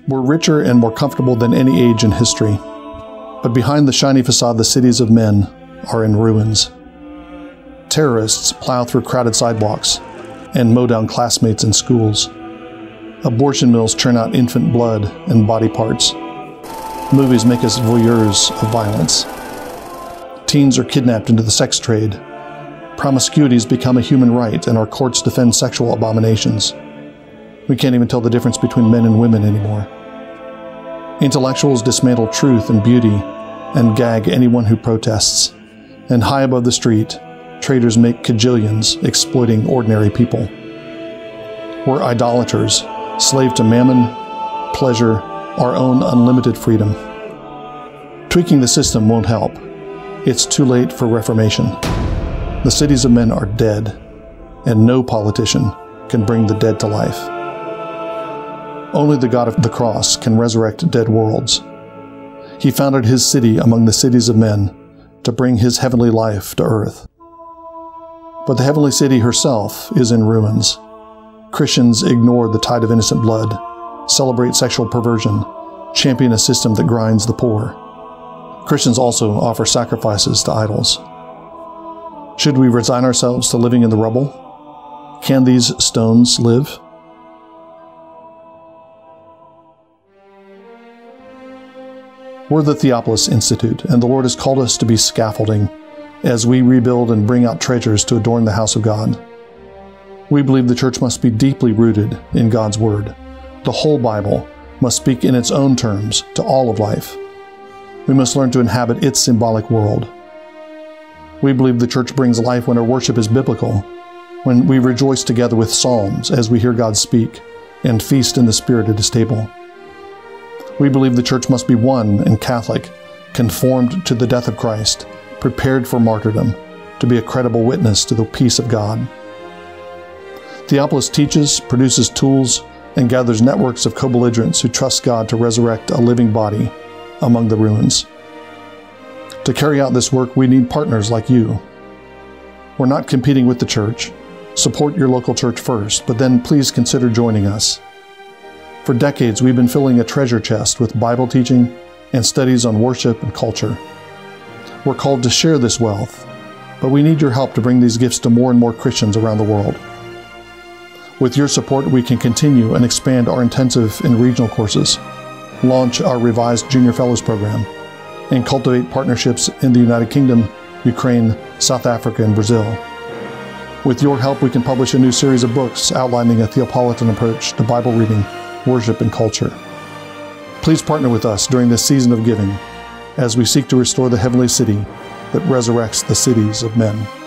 We're richer and more comfortable than any age in history. But behind the shiny facade, the cities of men are in ruins. Terrorists plow through crowded sidewalks and mow down classmates in schools. Abortion mills churn out infant blood and body parts. Movies make us voyeurs of violence. Teens are kidnapped into the sex trade. Promiscuity has become a human right, and our courts defend sexual abominations. We can't even tell the difference between men and women anymore. Intellectuals dismantle truth and beauty and gag anyone who protests. And high above the street, traders make cajillions exploiting ordinary people. We're idolaters, slave to mammon, pleasure, our own unlimited freedom. Tweaking the system won't help. It's too late for reformation. The cities of men are dead, and no politician can bring the dead to life. Only the God of the cross can resurrect dead worlds. He founded his city among the cities of men to bring his heavenly life to earth. But the heavenly city herself is in ruins. Christians ignore the tide of innocent blood, celebrate sexual perversion, champion a system that grinds the poor. Christians also offer sacrifices to idols. Should we resign ourselves to living in the rubble? Can these stones live? We're the Theopolis Institute, and the Lord has called us to be scaffolding as we rebuild and bring out treasures to adorn the house of God. We believe the church must be deeply rooted in God's Word. The whole Bible must speak in its own terms to all of life. We must learn to inhabit its symbolic world. We believe the church brings life when our worship is biblical, when we rejoice together with psalms as we hear God speak, and feast in the Spirit at His table. We believe the church must be one and Catholic, conformed to the death of Christ, prepared for martyrdom, to be a credible witness to the peace of God. Theopolis teaches, produces tools, and gathers networks of co-belligerents who trust God to resurrect a living body among the ruins. To carry out this work, we need partners like you. We're not competing with the church. Support your local church first, but then please consider joining us. For decades, we've been filling a treasure chest with Bible teaching and studies on worship and culture. We're called to share this wealth, but we need your help to bring these gifts to more and more Christians around the world. With your support, we can continue and expand our intensive and regional courses, launch our revised Junior Fellows program, and cultivate partnerships in the United Kingdom, Ukraine, South Africa, and Brazil. With your help, we can publish a new series of books outlining a Theopolitan approach to Bible reading, worship, and culture. Please partner with us during this season of giving as we seek to restore the heavenly city that resurrects the cities of men.